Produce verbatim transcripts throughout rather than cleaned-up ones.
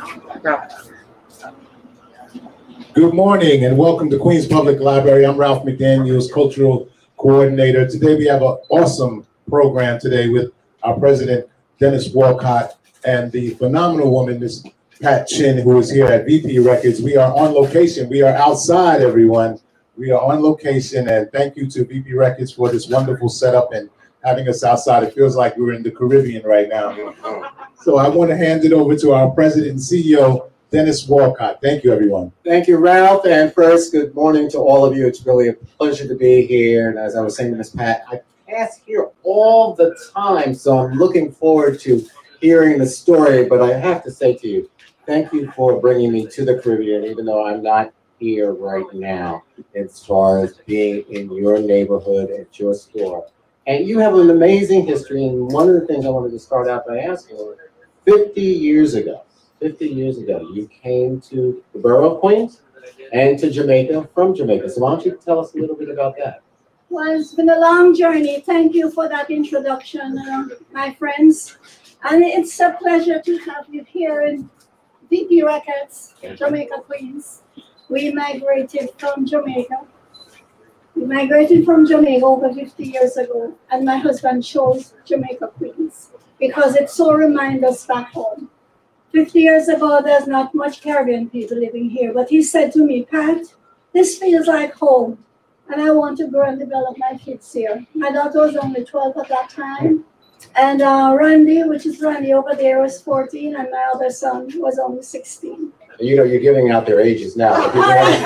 Good morning and welcome to Queens Public Library. I'm Ralph McDaniels, Cultural Coordinator. Today we have an awesome program today with our president, Dennis Walcott, and the phenomenal woman, Miss Pat Chin, who is here at V P Records. We are on location. We are outside, everyone. We are on location, and thank you to V P Records for this wonderful setup and having us outside. It feels like we're in the Caribbean right now. So I want to hand it over to our president and C E O, Dennis Walcott. Thank you, everyone. Thank you, Ralph. And first, good morning to all of you. It's really a pleasure to be here. And as I was saying to Miss Pat, I pass here all the time, so I'm looking forward to hearing the story. But I have to say to you, thank you for bringing me to the Caribbean, even though I'm not here right now, as far as being in your neighborhood at your store. And you have an amazing history. And one of the things I wanted to start out by asking was, fifty years ago, fifty years ago, you came to the borough of Queens and to Jamaica from Jamaica. So why don't you tell us a little bit about that? Well, it's been a long journey. Thank you for that introduction, uh, my friends. And it's a pleasure to have you here in V P Records, Jamaica, Queens. We migrated from Jamaica. We migrated from Jamaica over fifty years ago, and my husband chose Jamaica, Queens, because it so reminds us back home. fifty years ago, there's not much Caribbean people living here, but he said to me, Pat, this feels like home, and I want to grow and develop my kids here. My daughter was only twelve at that time, and uh, Randy, which is Randy over there, was fourteen, and my other son was only sixteen. You know, you're giving out their ages now. I,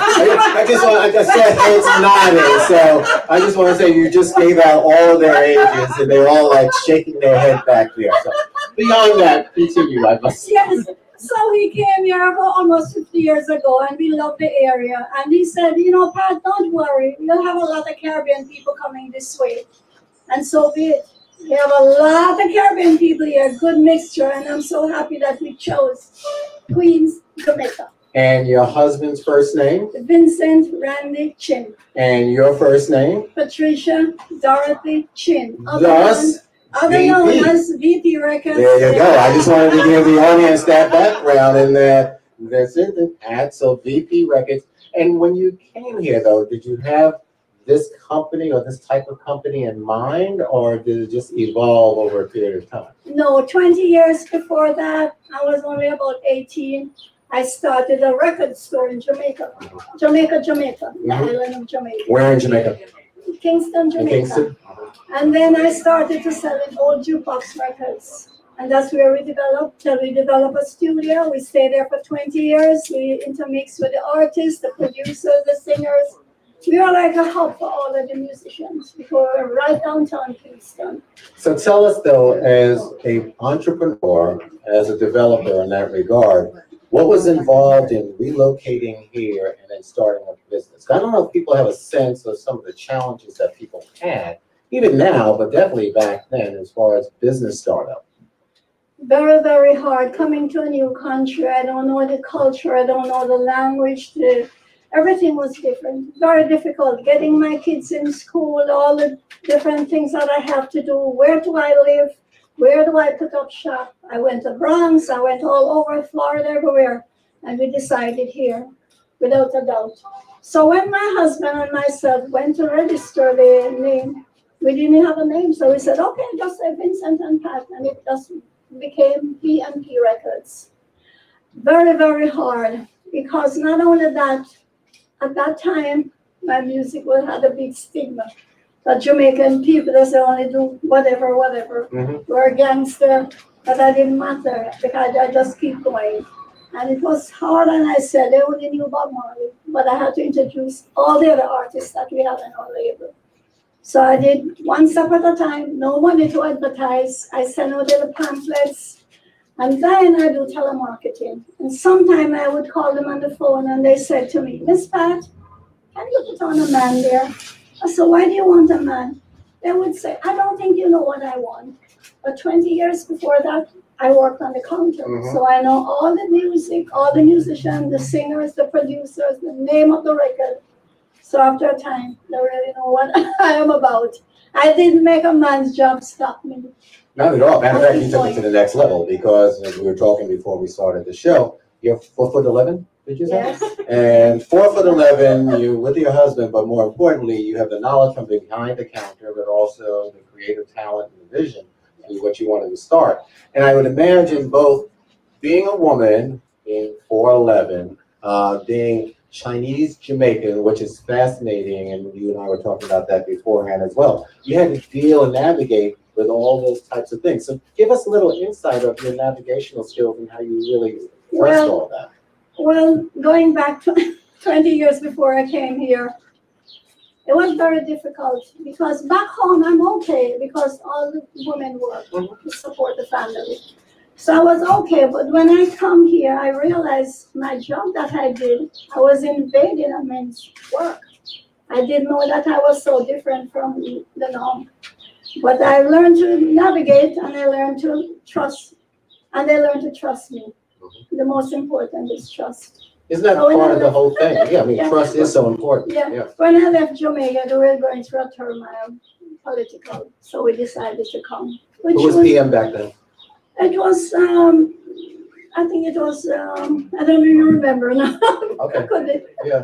I just want, I just said it's nodding, so I just want to say you just gave out all of their ages, and they're all like shaking their head back there. So beyond that, continue. I must. Yes. So he came here about almost fifty years ago, and we love the area. And he said, you know, Pat, don't worry. We'll have a lot of Caribbean people coming this way. And so be it. We have a lot of Caribbean people here, good mixture, and I'm so happy that we chose Queens, Jamaica. And your husband's first name? Vincent Randy Chin. And your first name? Patricia Dorothy Chin. Thus, other known as V P Records. There you go. I just wanted to give the audience that background, and that that's it. At so V P Records. And when you came here, though, did you have this company or this type of company in mind, or did it just evolve over a period of time? No, twenty years before that, I was only about eighteen. I started a record store in Jamaica. Jamaica, Jamaica, the mm-hmm. island of Jamaica. Where in Jamaica? Kingston, Jamaica. In Kingston? And then I started to sell in old jukebox records. And that's where we developed, till we developed a studio. We stayed there for twenty years. We intermixed with the artists, the producers, the singers. We are like a hub for all of the musicians. We were right downtown Kingston. So tell us, though, as an entrepreneur, as a developer in that regard, what was involved in relocating here and then starting a business? I don't know if people have a sense of some of the challenges that people had, even now, but definitely back then, as far as business startup. Very, very hard. Coming to a new country, I don't know the culture, I don't know the language, the everything was different, very difficult. Getting my kids in school, all the different things that I have to do. Where do I live? Where do I put up shop? I went to Bronx, I went all over Florida, everywhere. And we decided here, without a doubt. So when my husband and myself went to register the name, we didn't have a name. So we said, okay, just say Vincent and Pat. And it just became V and P Records. Very, very hard. Because not only that, at that time, my music had a big stigma. But Jamaican people, they only do whatever, whatever. Mm-hmm. We're a gangster, but that didn't matter because I just keep going. And it was hard, and I said they only knew Bob Marley, but I had to introduce all the other artists that we have in our label. So I did one step at a time, no money to advertise. I sent out little pamphlets. And then I do telemarketing. And sometimes I would call them on the phone and they said to me, Miss Pat, can you put on a man there? I said, why do you want a man? They would say, I don't think you know what I want. But twenty years before that, I worked on the counter. Mm-hmm. So I know all the music, all the musicians, the singers, the producers, the name of the record. So after a time, they really know what I am about. I didn't make a man's job stop me. Not at all. Matter of fact, you took it to the next level because, as we were talking before we started the show, You're four foot eleven, did you say? Yes. And four foot eleven, you with your husband, but more importantly, you have the knowledge from behind the counter, but also the creative talent and the vision to what you wanted to start. And I would imagine both being a woman, being four eleven, uh, being Chinese Jamaican, which is fascinating, and you and I were talking about that beforehand as well. You had to deal and navigate with all those types of things. So give us a little insight of your navigational skills and how you really pressed all that. Well, going back to twenty years before I came here, it was very difficult because back home I'm okay because all the women work to support the family. So I was okay, but when I come here, I realized my job that I did, I was invading a man's work. I didn't know that I was so different from the norm. But I learned to navigate and I learned to trust, and they learned to trust me. The most important is trust. Isn't that so part of the whole thing? Yeah, I mean, yeah, trust is so important. Yeah. yeah. When I left Jamaica, they were going through a turmoil, political, so we decided to come. Who was, was P M back then? It was, um, I think it was, um, I don't even remember now. Okay. Could it? Yeah.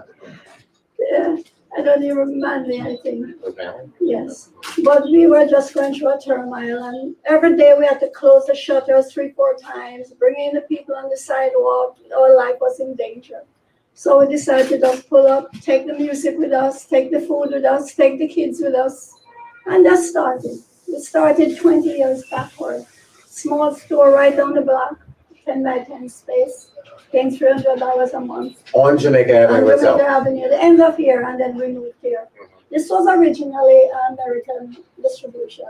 Yeah. I don't even remember anything. Okay. Yes. But we were just going through a turmoil, and every day we had to close the shutters three, four times, bringing the people on the sidewalk. Our life was in danger. So we decided to just pull up, take the music with us, take the food with us, take the kids with us. And that started. We started twenty years backward. Small store right down the block, ten by ten space, paying three hundred dollars a month. On Jamaica Avenue On itself. Jamaica Avenue, the end of here, and then we moved here. This was originally American distribution,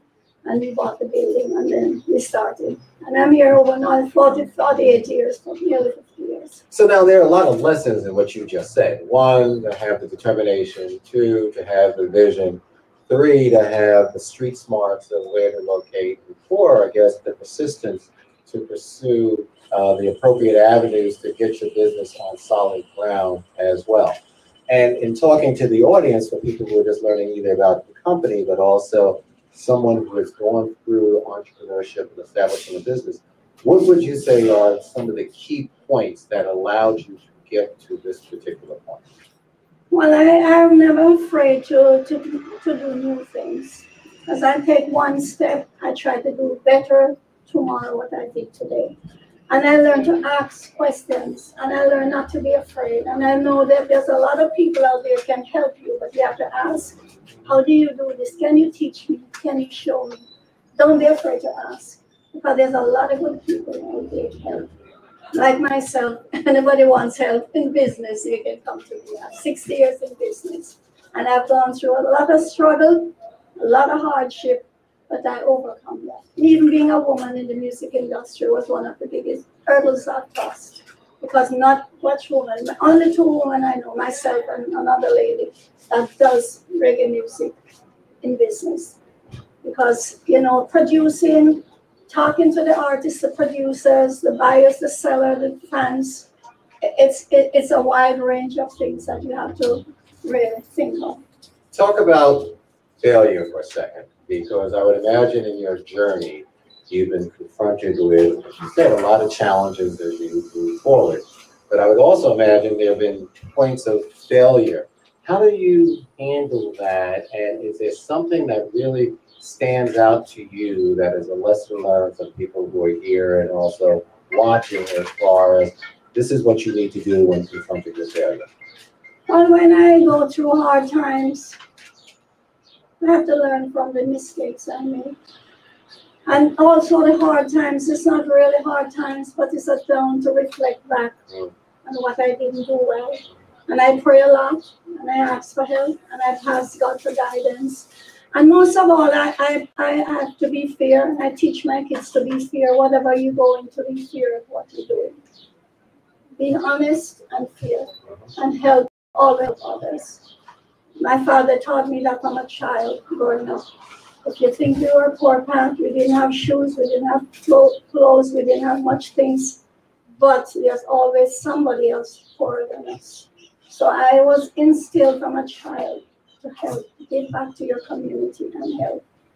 and we bought the building, and then we started. And I'm here over now forty, forty-eight years, nearly fifty years. So now there are a lot of lessons in what you just said. One, to have the determination. Two, to have the vision. Three, to have the street smarts of where to locate. And four, I guess, the persistence to pursue uh, the appropriate avenues to get your business on solid ground as well. And in talking to the audience, for people who are just learning either about the company, but also someone who has gone through entrepreneurship and establishing a business, what would you say are some of the key points that allowed you to get to this particular point? Well, I, I'm never afraid to, to, to do new things. As I take one step, I try to do better tomorrow what I did today. And I learn to ask questions, and I learn not to be afraid. And I know that there's a lot of people out there can help you, but you have to ask, how do you do this? Can you teach me? Can you show me? Don't be afraid to ask, because there's a lot of good people out there to help. Like myself, anybody wants help in business, you can come to me. I have sixty years in business, and I've gone through a lot of struggle, a lot of hardship, but I overcome that. Even being a woman in the music industry was one of the biggest hurdles I've crossed, because not much woman, only two women I know, myself and another lady that does reggae music in business. Because, you know, producing, talking to the artists, the producers, the buyers, the seller, the fans, it's, it, it's a wide range of things that you have to really think of. Talk about failure for a second, because I would imagine in your journey, you've been confronted with, as you said, a lot of challenges as you move forward. But I would also imagine there have been points of failure. How do you handle that? And is there something that really stands out to you that is a lesson learned from people who are here and also watching, as far as this is what you need to do when confronted with failure? Well, when I go through hard times, I have to learn from the mistakes I made. And also the hard times, it's not really hard times, but it's a time to reflect back mm. on what I didn't do well. And I pray a lot, and I ask for help, and I ask God for guidance. And most of all, I, I, I have to be fair, and I teach my kids to be fair. Whatever you go into, be fair of what you're doing. Be honest and fair, and help all help others. My father taught me that from a child growing up. If you think we were poor parents, we didn't have shoes, we didn't have clothes, we didn't have much things, but there's always somebody else poorer than us. So I was instilled from a child to help, give back to your community and help.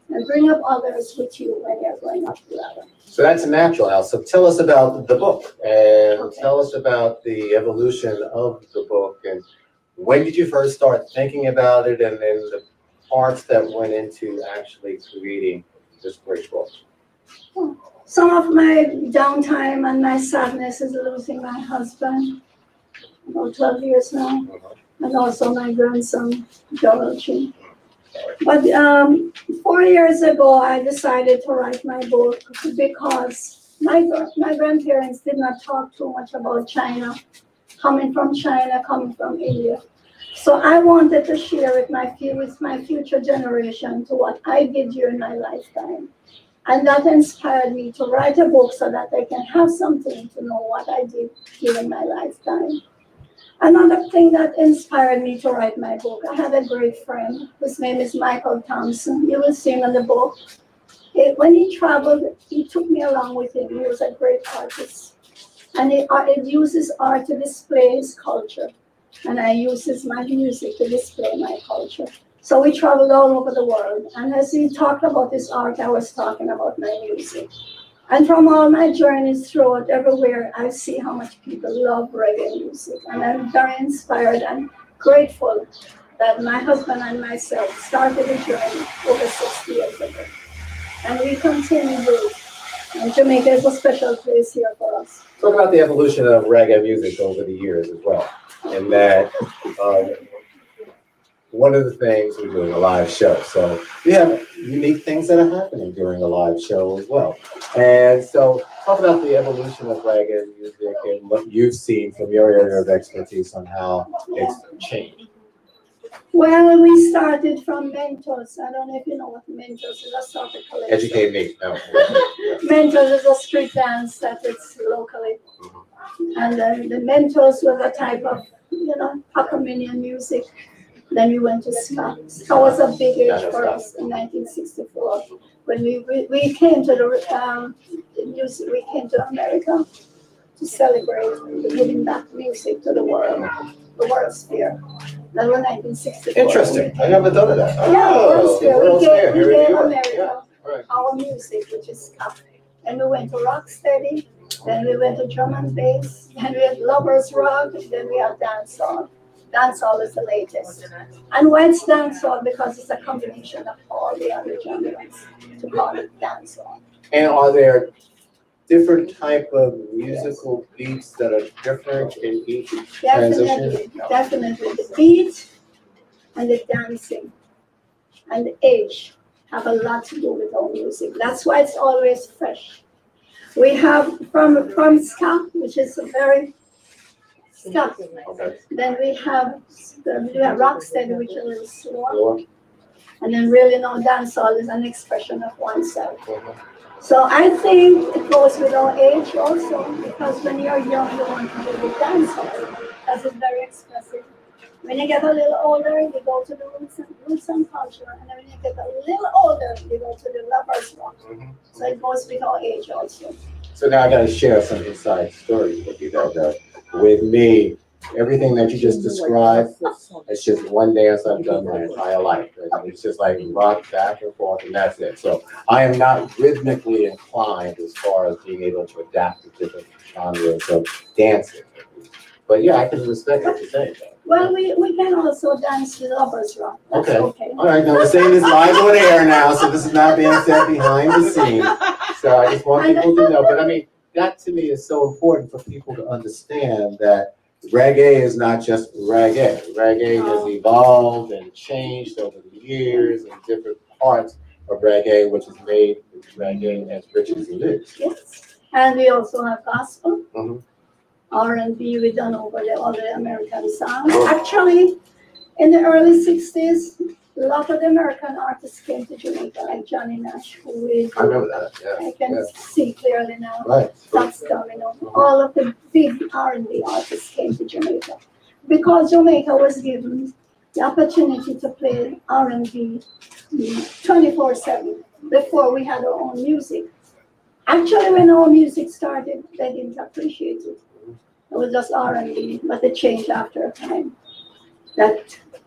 and bring up others with you when you're going up the ladder. So that's natural, Al. So tell us about the book, and Okay. tell us about the evolution of the book, and when did you first start thinking about it, and then the parts that went into actually creating this great book. Some of my downtime and my sadness is losing my husband, about twelve years now, and also my grandson, Dorothy. But um, four years ago, I decided to write my book because my, my grandparents did not talk too much about China, coming from China, coming from India. So I wanted to share with my, with my future generation to what I did during my lifetime. And that inspired me to write a book so that they can have something to know what I did during my lifetime. Another thing that inspired me to write my book, I had a great friend. His name is Michael Thompson. You will see him in the book. It, when he traveled, he took me along with him. He was a great artist. And it, it uses art to display his culture. And I uses my music to display my culture. So we traveled all over the world. And as he talked about his art, I was talking about my music. And from all my journeys throughout everywhere, I see how much people love reggae music. And I'm very inspired and grateful that my husband and myself started a journey over sixty years ago. And we continue to. And Jamaica is a special place here for us. Talk about the evolution of reggae music over the years as well. And that um, one of the things we're doing a live show. So we have unique things that are happening during a live show as well. And so talk about the evolution of reggae music and what you've seen from your area of expertise on how it's changed. Well, we started from Mentos. I don't know if you know what Mentos is. A sort of collection. Educate me. No. Mentos is a street dance that it's locally. And then the Mentos was a type of, you know, Pacominian music. Then we went to ska. Ska was a big age for us in nineteen sixty-four. When we, we, we came to the um, music, we came to America to celebrate giving back music to the world, the world sphere. That was nineteen sixty-four. Interesting. I never thought of that. Oh, yeah, World's Fair. World's We Fair. gave, we Here in gave New York. America Yeah, right. our music, which is ska. Then we went to Rocksteady. Then we went to drum and bass. Then we had Lovers Rock. Then we had dancehall. Dancehall is the latest. And why it's dancehall? Because it's a combination of all the other genres to call it dancehall. And are there different type of musical beats that are different in each Definitely, transition? definitely. The beat and the dancing and the age have a lot to do with our music. That's why it's always fresh. We have from from ska, which is a very ska. Okay. Then we have we have rocksteady, which is a little slower. Four. And then really now dancehall is an expression of oneself. So I think it goes with our age also, because when you're young, you want to do the dancehall, because it's very expressive. When you get a little older, you go to the roots and, roots and culture, and then when you get a little older, you go to the lovers rock. Mm-hmm. So it goes with our age also. So now I got to share some inside stories with you that uh, with me, everything that you just described, it's just one dance I've done my entire life. It's just like rock back and forth, and that's it. So I am not rhythmically inclined as far as being able to adapt to different genres of dancing. But yeah, I can respect what you're saying. Well, we, we can also dance to lovers rock. That's okay. okay. All right. Now we're saying this live on air now, so this is not being said behind the scenes. So I just want people to know. But I mean, that to me is so important for people to understand that reggae is not just reggae. Reggae has evolved and changed over the years, and different parts of reggae, which has made reggae as rich as it is. Yes. And we also have gospel. Mm-hmm. R and B, we done over the other American songs. Actually, in the early sixties, a lot of the American artists came to Jamaica, like Johnny Nash, who is, I remember that, yeah. I can yeah. see clearly now. Right. That's Domino. All of the big R and B artists came to Jamaica, because Jamaica was given the opportunity to play R and B twenty-four seven before we had our own music. Actually, when our music started, they didn't appreciate it. It was just R and B, but it changed after a time. That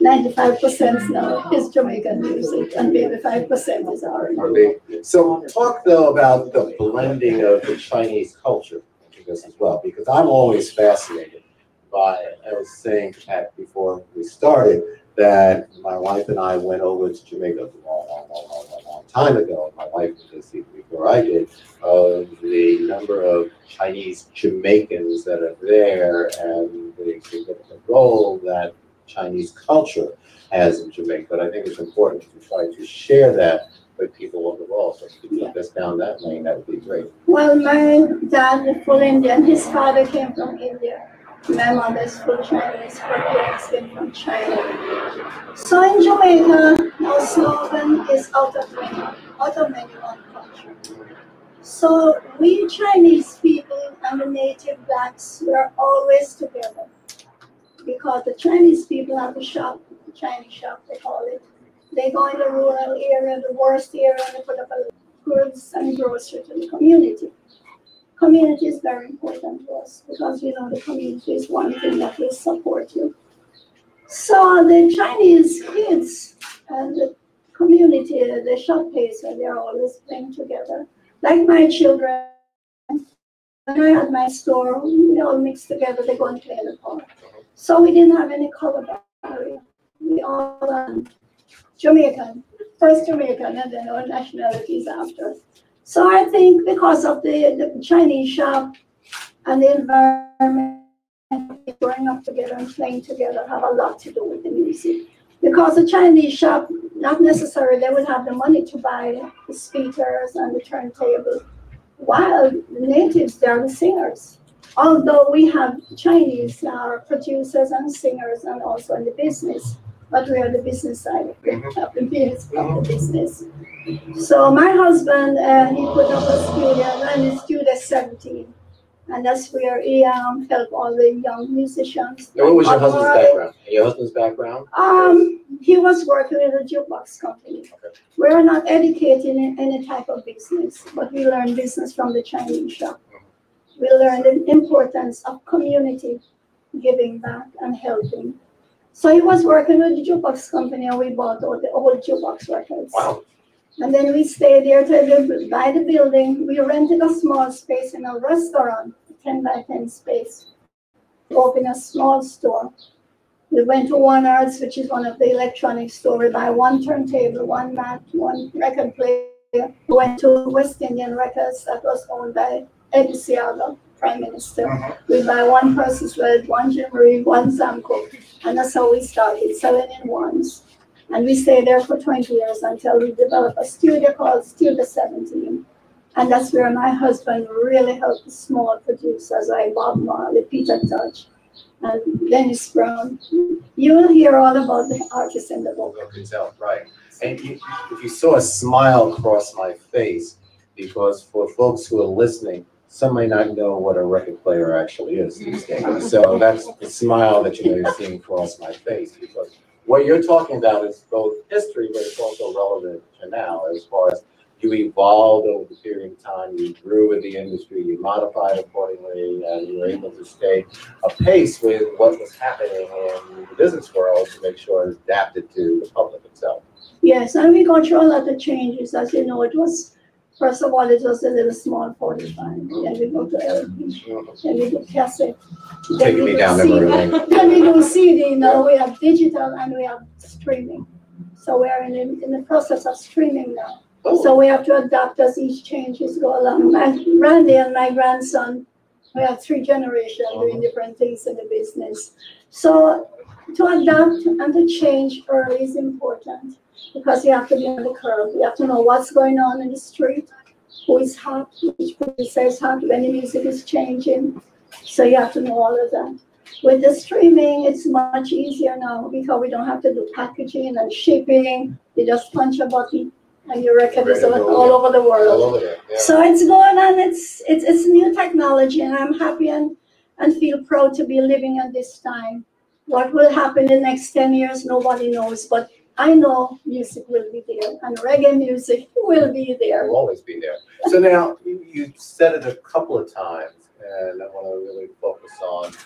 ninety-five percent now is Jamaican music, and maybe five percent is R and B. So talk though about the blending of the Chinese culture into this as well, because I'm always fascinated by, I was saying to Pat before we started, that my wife and I went over to Jamaica a long, long, long, long, long, long time ago. My wife was just even before I did, of the number of Chinese Jamaicans that are there and the significant role that Chinese culture has in Jamaica. But I think it's important to try to share that with people overall. So if you took us down that lane, that would be great. Well, my dad is full Indian. His father came from India. My mother is full Chinese. Her parents came from China. So in Jamaica, our slogan is out of many, out of many one culture. So we Chinese people and the native blacks, we're always together. Because the Chinese people have a shop, the Chinese shop they call it. They go in the rural area, the worst area, and they put up a goods and grocery to the community. Community is very important to us because you know the community is one thing that will support you. So the Chinese kids and the community, the shop pacer, they're always playing together. Like my children, when I had my store, we all mixed together, they go and play in the park. So we didn't have any color barrier. We all um, Jamaican, first Jamaican, and then our nationalities after. So I think because of the, the Chinese shop and the environment, growing up together and playing together have a lot to do with the music. Because the Chinese shop, not necessarily they would have the money to buy the speakers and the turntable, while the natives, they're the singers. Although we have Chinese uh, producers and singers and also in the business, but we are the business side of the, of the, business, of the business. So my husband, uh, he put up a studio, and his studio is seventeen. And that's where he um, helped all the young musicians. Now, what was your husband's background? Your husband's background? Um, he was working in a jukebox company. Okay. We're not educated in any type of business, but we learned business from the Chinese shop. We learned the importance of community, giving back and helping. So he was working with the jukebox company, and we bought all the old jukebox records. Wow. And then we stayed there to buy the building. We rented a small space in a restaurant, a ten by ten space. We opened a small store. We went to One Arts, which is one of the electronic stores. We buy one turntable, one mat, one record player. We went to West Indian Records that was owned by Eddie Seaga, Prime Minister. Uh-huh. We buy one person's red, one Jim Reed, one Sam Cooke. And that's how we started, selling in ones. And we stayed there for twenty years until we developed a studio called Studio seventeen. And that's where my husband really helped the small producers like Bob Marley, Peter Touch, and Dennis Brown. You will hear all about the artists in the book. You can tell, right. And you, if you saw a smile cross my face, because for folks who are listening, some may not know what a record player actually is these days. So that's the smile that you may have seen cross my face, because what you're talking about is both history, but it's also relevant to now, as far as you evolved over the period of time, you grew with the industry, you modified accordingly, and you were able to stay apace with what was happening in the business world to make sure it adapted to the public itself. Yes, and we got through a lot of changes. As you know, it was, first of all, it was a little small forty-five. Then we go to L P, then we do cassette. Taking me down memory lane. Then we do C D. Now we have digital and we have streaming. So we are in, in the process of streaming now. Oh. So we have to adapt as each changes go along. My Randy and my grandson, we have three generations uh-huh. doing different things in the business. So to adapt and to change early is important, because you have to be on the curve. You have to know what's going on in the street, who is hot, which producer is hot, when the music is changing. So you have to know all of that. With the streaming, it's much easier now because we don't have to do packaging and shipping. You just punch a button and your record is all, all over the world. All over there, yeah. So it's going on. It's it's it's new technology, and I'm happy and, and feel proud to be living in this time. What will happen in the next ten years, nobody knows, but I know music will be there, and reggae music will be there. Will always be there. So now, you, you said it a couple of times, and I want to really focus on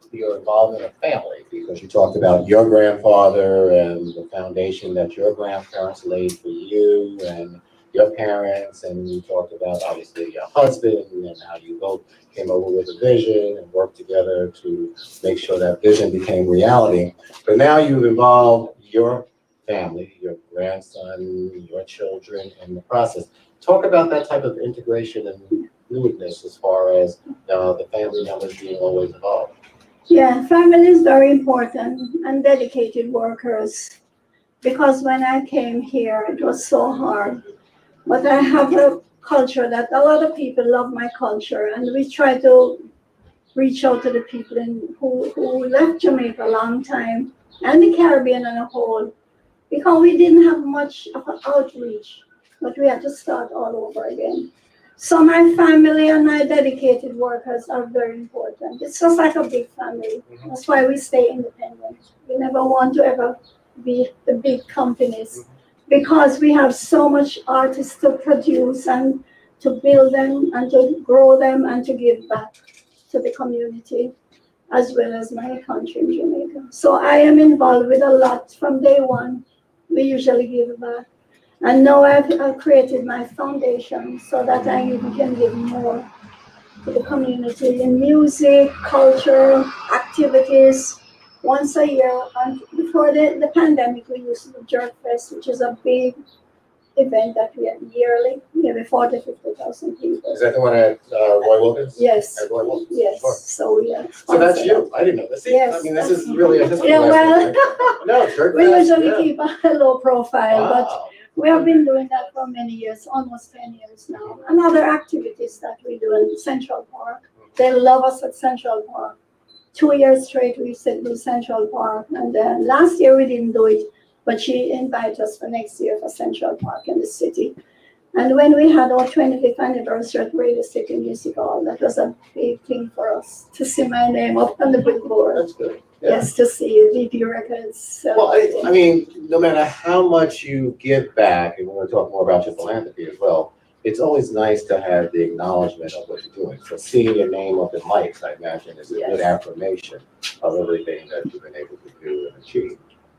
your involvement of family, because you talked about your grandfather and the foundation that your grandparents laid for you and your parents, and you talked about obviously your husband and how you both came over with a vision and worked together to make sure that vision became reality. But now you've involved your family, your grandson, your children in the process. Talk about that type of integration and fluidness as far as uh, the family members being always involved. Yeah, family is very important, and dedicated workers. Because when I came here, it was so hard. But I have a culture that a lot of people love my culture, and we try to reach out to the people in, who, who left Jamaica a long time, and the Caribbean as a whole, because we didn't have much of an outreach, but we had to start all over again. So my family and my dedicated workers are very important. It's just like a big family. Mm-hmm. That's why we stay independent. We never want to ever be the big companies. Mm-hmm. Because we have so much artists to produce and to build them and to grow them and to give back to the community as well as my country in Jamaica. So I am involved with a lot from day one. We usually give back. And now I've, I've created my foundation so that I even can give more to the community in music, culture, activities. Once a year, and before the, the pandemic, we used to do Jerk Fest, which is a big event that we have yearly, maybe forty, fifty thousand people. Is that the one at uh, Roy Wilkins? Yes. At Roy Wilkins? Yes. Sure. So yeah. So that's you. I didn't know this. Yes. I mean, this is really a history yeah, lesson. well, no, Jerk we Fest, usually yeah. keep a low profile, Wow. but we have been doing that for many years, almost ten years now. And other activities that we do in Central Park. They love us at Central Park. Two years straight we said do Central Park, and then last year we didn't do it, but she invited us for next year for Central Park in the city. And when we had our twenty-fifth anniversary at Radio City Music Hall, that was a big thing for us to see my name up on the billboard. That's good. Yeah. Yes, to see V P Records. So. Well, I, I mean, no matter how much you give back, and we're going to talk more about your philanthropy as well, it's always nice to have the acknowledgement of what you're doing. So seeing your name up in lights, I imagine, is a yes. good affirmation of everything that you've been able to do and achieve.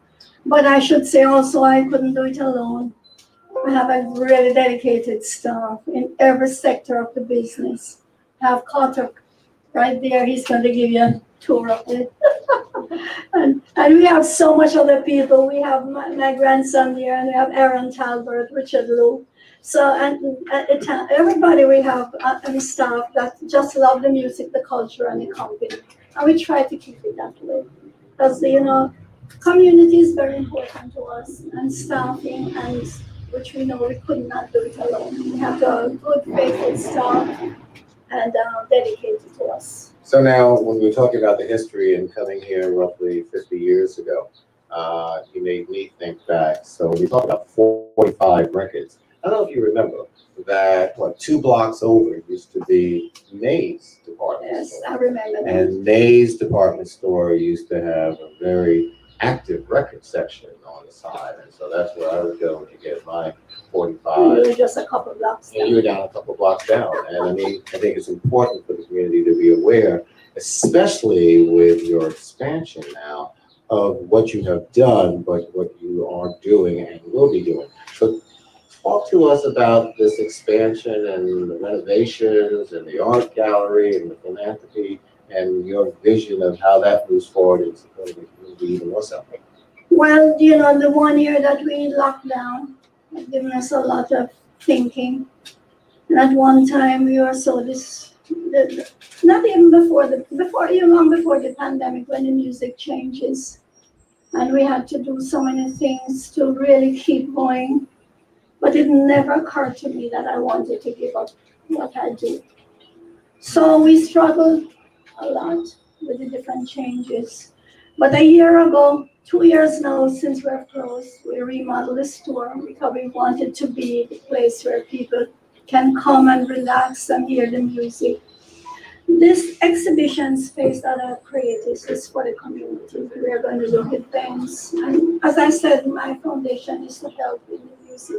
But I should say also I couldn't do it alone. I have a really dedicated staff in every sector of the business. I have Carter right there. He's going to give you a tour of it. and, and we have so much other people. We have my, my grandson here, and we have Aaron Talbert, Richard Lou. So, and, and everybody we have on staff that just love the music, the culture, and the company. And we try to keep it that way. Because, you know, community is very important to us, and staffing, and which we know we could not do it alone. We have to have a good, faithful staff and uh, dedicated to us. So now, when we're talking about the history and coming here roughly fifty years ago, uh, you made me think back. So when you talk about forty-five records, I don't know if you remember that, what, two blocks over used to be Nay's department yes, store. Yes, I remember that. And Nay's department store used to have a very active record section on the side. And so that's where I would go to get my forty-five. You were just a couple blocks down. And you were down a couple blocks down. And I mean, I think it's important for the community to be aware, especially with your expansion now, of what you have done, but what you are doing and will be doing. So talk to us about this expansion and the renovations and the art gallery and the philanthropy and your vision of how that moves forward and supporting the community even more so. Well, you know, the one year that we locked down has given us a lot of thinking. And at one time we were so this, the, not even before the, before, even long before the pandemic, when the music changes. And we had to do so many things to really keep going. But it never occurred to me that I wanted to give up what I do. So we struggled a lot with the different changes. But a year ago, two years now since we're closed, we remodeled the store because we wanted to be the place where people can come and relax and hear the music. This exhibition space that I've created is for the community. We're going to look at things. And as I said, my foundation is to help in the music,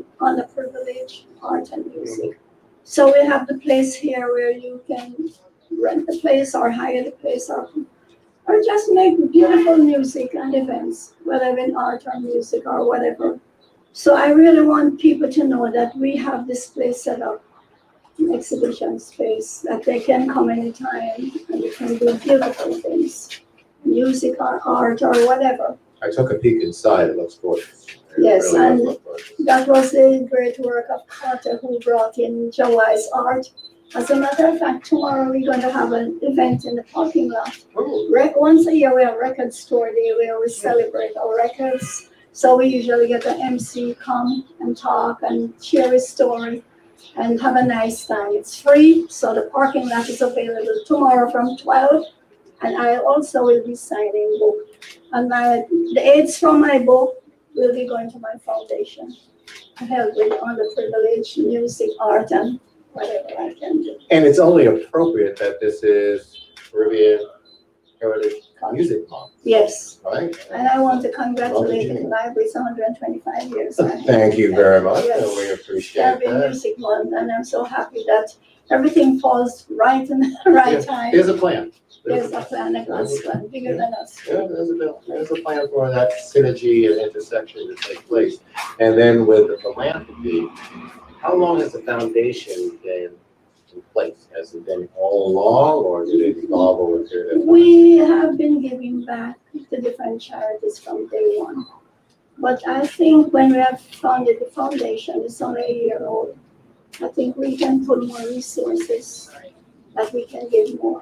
underprivileged art and music. So we have the place here where you can rent the place or hire the place or, or just make beautiful music and events, whether in art or music or whatever. So I really want people to know that we have this place set up, an exhibition space, that they can come anytime and they can do beautiful things, music or art or whatever. I took a peek inside. It looks gorgeous. It Yes, really and does look gorgeous. that was the great work of Carter, who brought in Jawai's art. As a matter of fact, tomorrow we're going to have an event in the parking lot. Ooh. Rec- once a year we have record store day where we celebrate our records. So we usually get an M C come and talk and share his story and have a nice time. It's free, so the parking lot is available tomorrow from twelve. And I also will be signing book. And my, the aids from my book will be going to my foundation to help with underprivileged music, art, and whatever I can do. And it's only appropriate that this is Caribbean Heritage Music Month, Yes, right? and I want to congratulate Well, the library. It's one hundred twenty-five years. Thank you very much, Yes. and we appreciate Caribbean that. Music Month, and I'm so happy that everything falls right in the right Yeah, time. There's a plan. There's a plan, a God's plan, bigger than us. Yeah, there's a, bill- there's a plan for that synergy and intersection to take place. And then with the philanthropy, how long has the foundation been in place? Has it been all along, or did it evolve over a period of time? We have been giving back to different charities from day one. But I think when we have founded the foundation, it's only a year old, I think we can put more resources, that we can give more.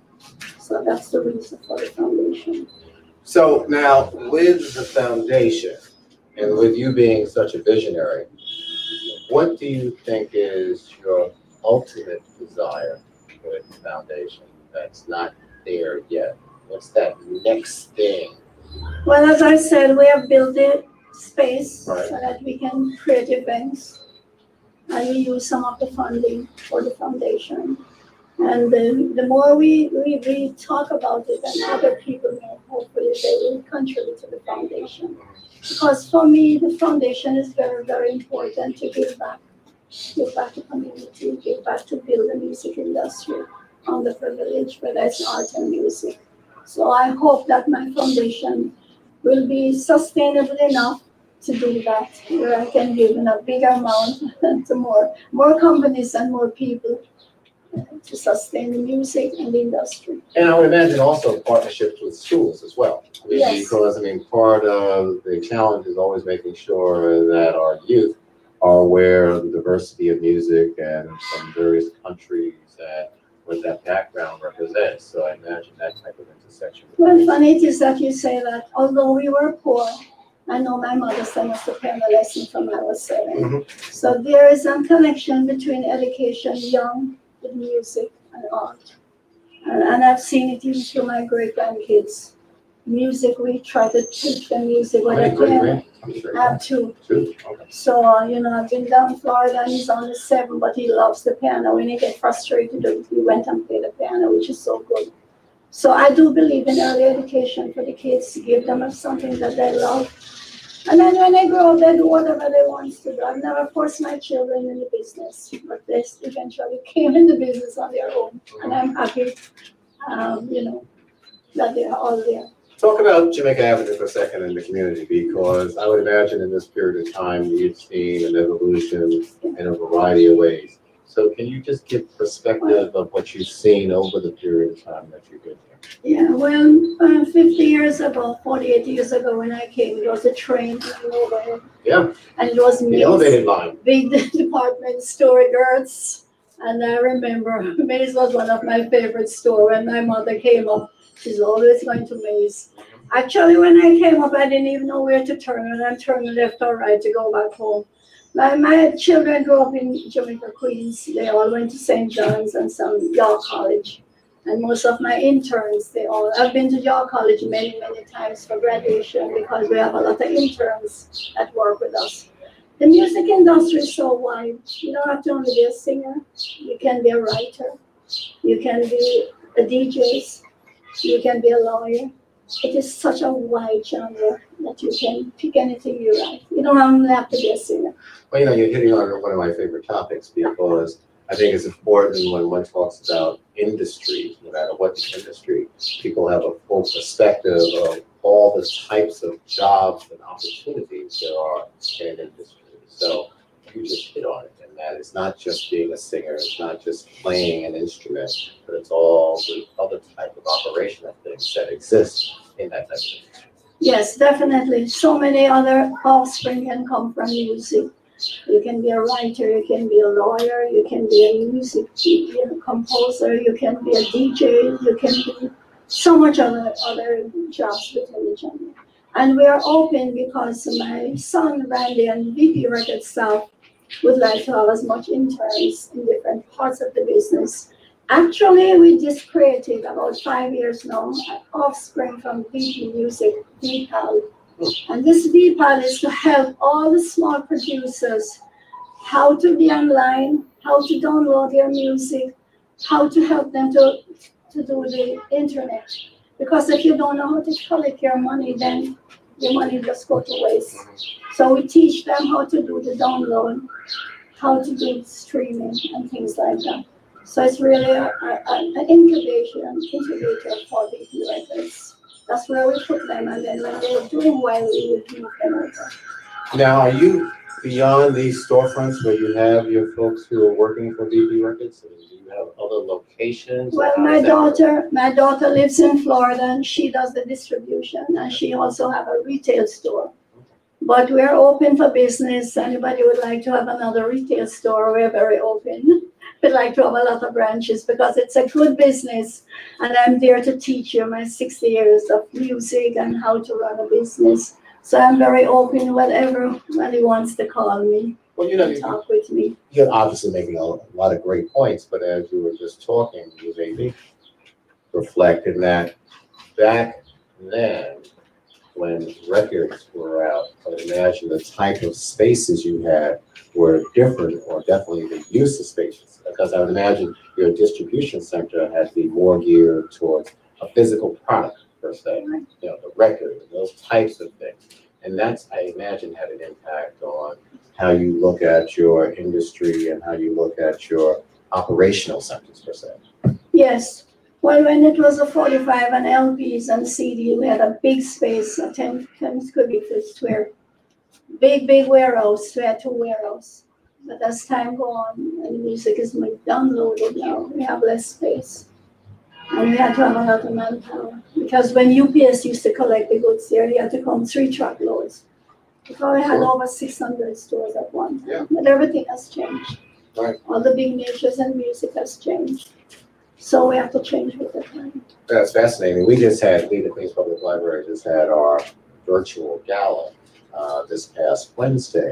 So that's the reason for the foundation. So now, with the foundation, and with you being such a visionary, what do you think is your ultimate desire with the foundation that's not there yet? What's that next thing? Well, as I said, we have built a space Right. so that we can create events. And we use some of the funding for the foundation. And the, the more we, we, we talk about it, and other people know, hopefully they will contribute to the foundation. Because for me, the foundation is very, very important to give back. Give back to community, give back to build the music industry on the privilege, whether it's art and music. So I hope that my foundation will be sustainable enough to do that, where I can give in a bigger amount to more, more companies and more people to sustain the music and the industry. And I would imagine also partnerships with schools as well. I mean, Yes. Because, I mean, part of the challenge is always making sure that our youth are aware of the diversity of music and from various countries and what that background represents. So I imagine that type of intersection. Well, funny it is that you say that, although we were poor, I know my mother sent us to piano lesson from I was seven. Mhm. So there is a connection between education, young, with music and art. And, and I've seen it even through my great grandkids. Music, we try to teach them music with a piano. I have two. Two? Okay. So, uh, you know, I've been down in Florida and he's only seven, but he loves the piano. When he gets frustrated, he went and played the piano, which is so good. So I do believe in early education for the kids, to give them something that they love. And then when they grow up, they do whatever they want to do. I've never forced my children in the business, but they eventually came in the business on their own. And I'm happy, um, you know, that they're all there. Talk about Jamaica Avenue for a second in the community, because I would imagine in this period of time you've seen an evolution in a variety of ways. So can you just give perspective of what you've seen over the period of time that you've been here? Yeah, well, uh, fifty years ago, forty-eight years ago when I came, there was a train over here. Yeah. And it was The Mays, elevated line. big department store girls. And I remember Mays was one of my favorite stores. When my mother came up, she's always going to Mays. Actually, when I came up, I didn't even know where to turn, and I'm turning left or right to go back home. My, my children grew up in Jamaica, Queens. They all went to Saint John's and some York College. And most of my interns, they all, I've been to York College many, many times for graduation because we have a lot of interns that work with us. The music industry is so wide. You don't have to only be a singer. You can be a writer. You can be a D J. You can be a lawyer. It is such a wide genre that you can pick anything you like. You don't have to be a singer. Well, you know, you're hitting on one of my favorite topics, because I think it's important when one talks about industry, no matter what the industry, people have a full perspective of all the types of jobs and opportunities there are in an industry. So you just hit on it, and that it's not just being a singer, it's not just playing an instrument, but it's all the other type of operational things that exist in that type of industry. Yes, definitely. So many other offspring can come from music. You can be a writer, you can be a lawyer, you can be a music you know, composer, you can be a D J, you can be so much other other jobs within the genre. And we are open because my son Randy and V P Records staff would like to have as much interns in different parts of the business. Actually, we just created about five years now an offspring from V P Music, V P A L. And this V P A L is to help all the small producers how to be online, how to download their music, how to help them to, to do the internet. Because if you don't know how to collect your money, then your money just go to waste. So we teach them how to do the download, how to do streaming and things like that. So it's really a, a, an incubation, incubator for V P Records. That's where we put them, and then when they're doing well, we would move them over. Now, are you beyond these storefronts where you have your folks who are working for V P Records? And do you have other locations? Well, my daughter, my daughter lives in Florida, and she does the distribution, and she also have a retail store. But we're open for business. Anybody would like to have another retail store, we're very open. We'd like to have a lot of branches because it's a good business, and I'm there to teach you my sixty years of music and how to run a business. So I'm very open, whatever anybody wants to call me, well, you know, talk you, with me. You're obviously making a lot of great points, but as you were just talking, you made me reflect in that back then, when records were out, I would imagine the type of spaces you had were different, or definitely the use of spaces. Because I would imagine your distribution center had to be more geared towards a physical product, per se, you know, the record, and those types of things. And that's, I imagine, had an impact on how you look at your industry and how you look at your operational centers, per se. Yes. Well, when it was a forty-five and L Ps and C D, we had a big space, a ten, ten cubic foot square. Big, big warehouse. We had two warehouses. But as time goes on and the music is more downloaded now, we have less space. And we had to have a lot of manpower. Because when U P S used to collect the goods there, you had to come three truckloads. Before we had over six hundred stores at one time. Yeah. But everything has changed. Right. All the big niches and music has changed. So we have to change with the time. That's fascinating. We just had, we, the Queens Public Library, just had our virtual gala uh, this past Wednesday.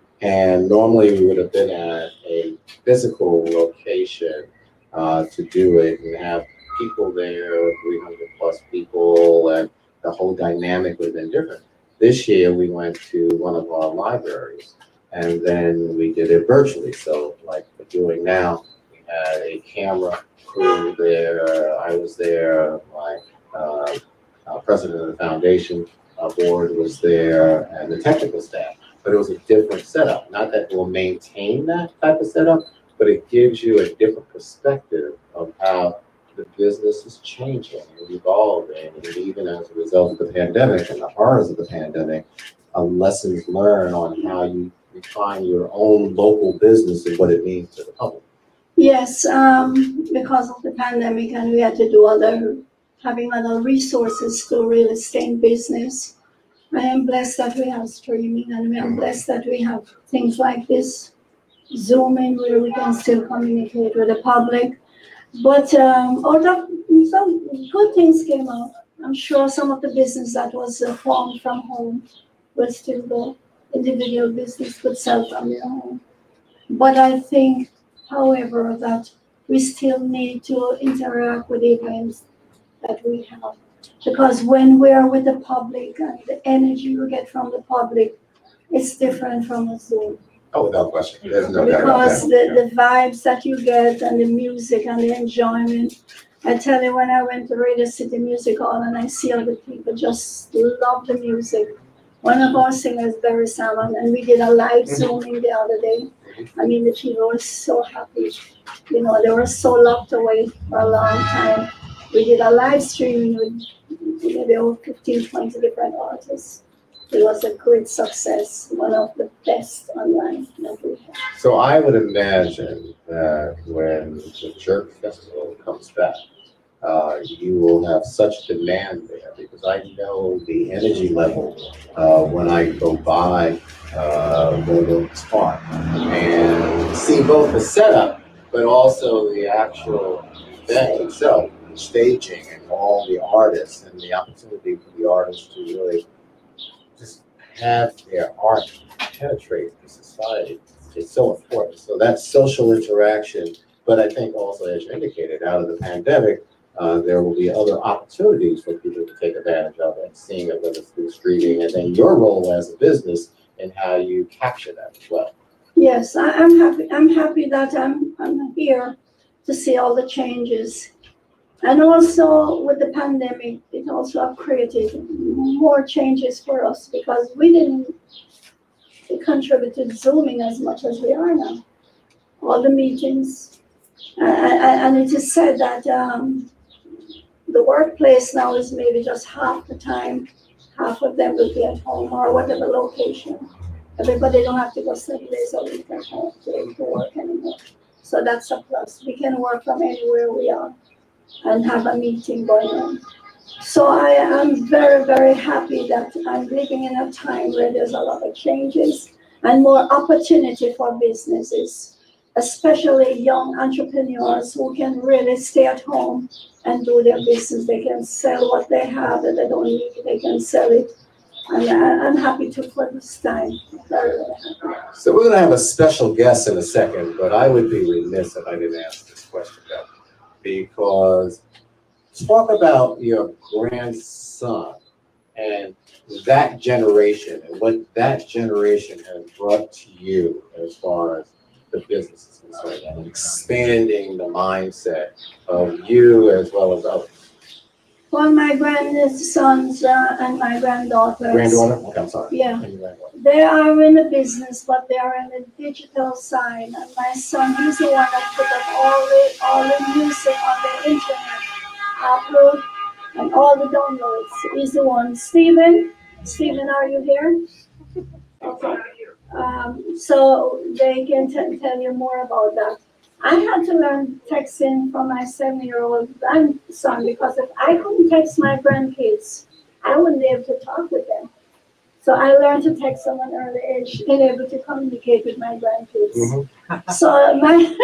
And normally we would have been at a physical location uh, to do it and have people there, three hundred plus people, and the whole dynamic would have been different. This year we went to one of our libraries, and then we did it virtually. So like we're doing now, we had a camera crew there, I was there, my uh, uh, president of the foundation uh, board was there, and the technical staff. But it was a different setup. Not that we'll maintain that type of setup, but it gives you a different perspective of how the business is changing and evolving. And even as a result of the pandemic and the horrors of the pandemic, uh, lessons learned on how you refine your own local business and what it means to the public. Yes, um, because of the pandemic, and we had to do other, having other resources to really stay in business. I am blessed that we have streaming, and we are blessed that we have things like this, Zooming, where we can still communicate with the public. But um, although some good things came out, I'm sure some of the business that was uh, formed from home will still go. Individual business could sell from their home. But I think, however, that we still need to interact with the events that we have. Because when we're with the public and the energy you get from the public, it's different from a Zoom. Oh, without question. There's no doubt about Because that. the, the vibes that you get and the music and the enjoyment. I tell you, when I went to Radio City Music Hall and I see all the people just love the music. One of our singers, Barry Salmon, and we did a live Zooming the other day. I mean, the people were so happy. You know, they were so locked away for a long time. We did a live stream with maybe over fifteen, twenty different artists. It was a great success, one of the best online that we had. So I would imagine that when the Jerk Festival comes back, uh, you will have such demand there, because I know the energy level uh, when I go by uh, Walcott Park and see both the setup, but also the actual event itself, the staging and all the artists, and the opportunity for the artists to really just have their art penetrate the society is so important. So that's social interaction, but I think also, as you indicated, out of the pandemic, uh, there will be other opportunities for people to take advantage of it, seeing it whether through streaming, and then your role as a business and how you capture that as well. Yes, I, I'm happy. I'm happy that I'm I'm here to see all the changes. And also with the pandemic, it also created more changes for us because we didn't contribute to Zooming as much as we are now. All the meetings, uh, and it is said that um, the workplace now is maybe just half the time, half of them will be at home or whatever location. Everybody don't have to go seven days a week at home to, to work anymore. So that's a plus. We can work from anywhere we are and have a meeting going on. So I am very, very happy that I'm living in a time where there's a lot of changes and more opportunity for businesses, especially young entrepreneurs who can really stay at home and do their business. They can sell what they have that they don't need, they can sell it. And I'm happy to for this time. Very, very happy. So we're going to have a special guest in a second, but I would be remiss if I didn't ask this question, though, because talk about your grandson and that generation and what that generation has brought to you as far as the business is concerned and expanding the mindset of you as well as others. Well, my grandsons uh, and my granddaughters. Granddaughter? Okay, I'm sorry. Yeah. They are in the business, but they are in the digital side. And my son, he's the one that put up all the all the music on the internet, upload, and all the downloads. He's the one. Stephen, Stephen, are you here? Okay. Um, so they can t- tell you more about that. I had to learn texting from my seven-year-old grandson because if I couldn't text my grandkids, I wouldn't be able to talk with them. So I learned to text them at an early age, being able to communicate with my grandkids. Mm-hmm. So my,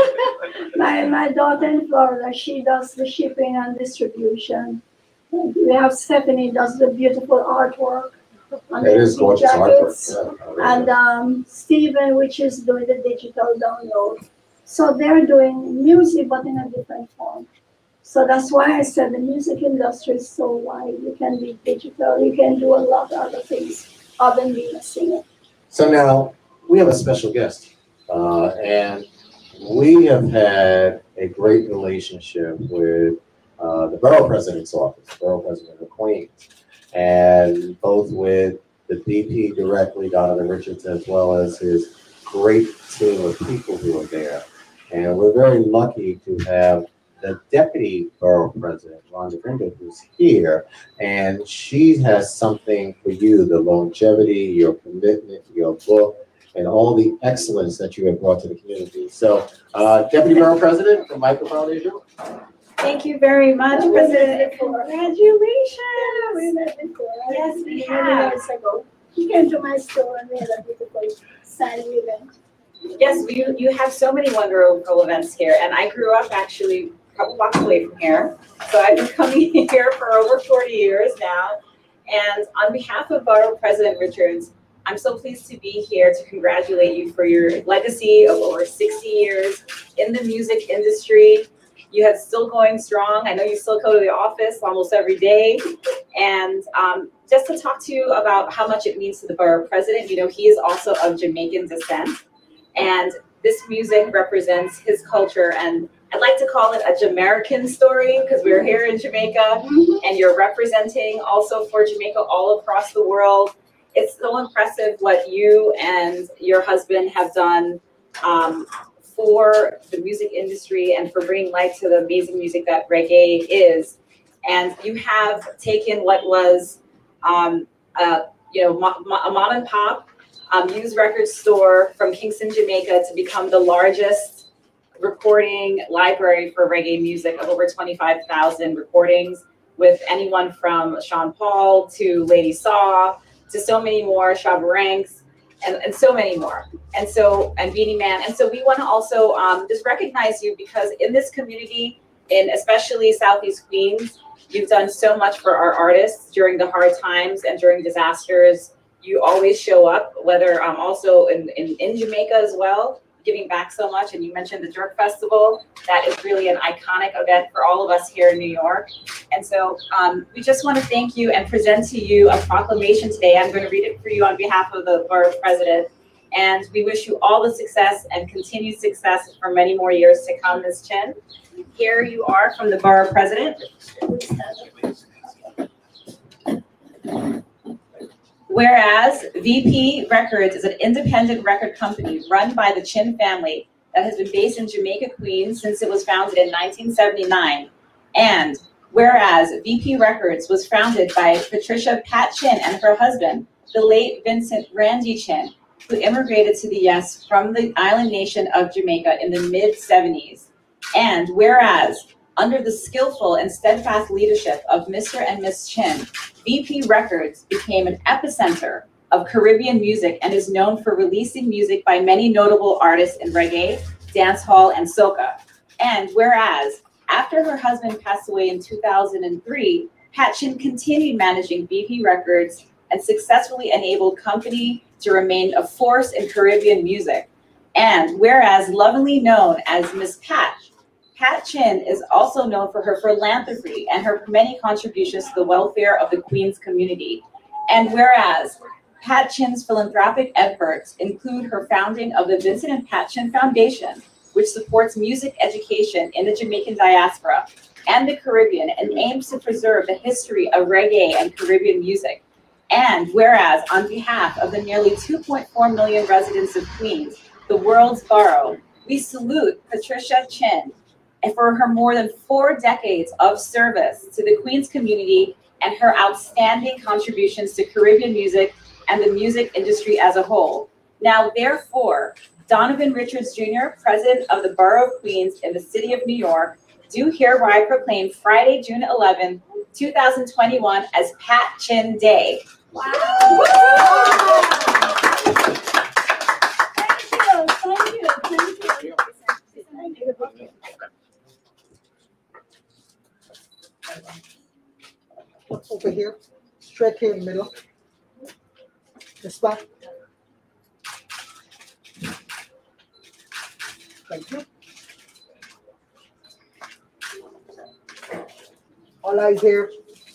my my daughter in Florida, she does the shipping and distribution. We have Stephanie does the beautiful artwork on it is the jackets, artwork. Yeah, and um, Stephen, which is doing the digital download. So they're doing music, but in a different form. So that's why I said the music industry is so wide. You can be digital, you can do a lot of other things other than being a singer. So now we have a special guest, uh, and we have had a great relationship with uh, the Borough President's office, Borough President of Queens, and both with the D P directly, Donovan Richardson, as well as his great team of people who are there. And we're very lucky to have the Deputy Borough President, Rhonda Greenberg, who's here, and she has something for you, the longevity, your commitment, your book, and all the excellence that you have brought to the community. So, uh, Deputy Borough President, the microphone is yours. Thank you very much, Oh, President. Congratulations! We met before. Right? Yes, we Many have. years ago. You came to my store and we had a beautiful sign event. Yes, you, you have so many wonderful events here, and I grew up actually a couple blocks away from here. So I've been coming here for over forty years now. And on behalf of Borough President Richards, I'm so pleased to be here to congratulate you for your legacy of over sixty years in the music industry. You have still going strong. I know you still go to the office almost every day. And um, just to talk to you about how much it means to the Borough President, you know, he is also of Jamaican descent. And this music represents his culture, and I'd like to call it a Jamaican story because we're here in Jamaica, and you're representing also for Jamaica all across the world. It's so impressive what you and your husband have done um, for the music industry and for bringing light to the amazing music that reggae is. And you have taken what was, um, uh, you know, mo mo a mom and pop um, used record store from Kingston, Jamaica, to become the largest recording library for reggae music of over twenty-five thousand recordings, with anyone from Sean Paul to Lady Saw to so many more, Shabba Ranks, and, and so many more. And so, and Beanie Man. And so we want to also um, just recognize you, because in this community, in especially Southeast Queens, you've done so much for our artists during the hard times and during disasters. You always show up, whether um, also in, in, in Jamaica as well, giving back so much. And you mentioned the Jerk Festival. That is really an iconic event for all of us here in New York. And so um, we just want to thank you and present to you a proclamation today. I'm going to read it for you on behalf of the Borough President. And we wish you all the success and continued success for many more years to come, Miz Chin. Here you are from the Borough President. Whereas V P Records is an independent record company run by the Chin family that has been based in Jamaica, Queens since it was founded in nineteen seventy-nine. And whereas V P Records was founded by Patricia Pat Chin and her husband, the late Vincent Randy Chin, who immigrated to the U S from the island nation of Jamaica in the mid seventies. And whereas under the skillful and steadfast leadership of Mister and Miss Chin, V P Records became an epicenter of Caribbean music and is known for releasing music by many notable artists in reggae, dancehall, and soca. And whereas after her husband passed away in two thousand three, Pat Chin continued managing V P Records and successfully enabled company to remain a force in Caribbean music. And whereas lovingly known as Miss Pat, Pat Chin is also known for her philanthropy and her many contributions to the welfare of the Queens community. And whereas Pat Chin's philanthropic efforts include her founding of the Vincent and Pat Chin Foundation, which supports music education in the Jamaican diaspora and the Caribbean and aims to preserve the history of reggae and Caribbean music. And whereas on behalf of the nearly two point four million residents of Queens, the world's borough, we salute Patricia Chin and for her more than four decades of service to the Queens community and her outstanding contributions to Caribbean music and the music industry as a whole. Now, therefore, Donovan Richards Junior, President of the Borough of Queens in the City of New York, do hereby proclaim Friday, June eleventh, two thousand twenty-one as Pat Chin Day. Wow. Thank you, thank you, thank you. Thank you. Over here, straight here in the middle. This spot. Thank you. All eyes here.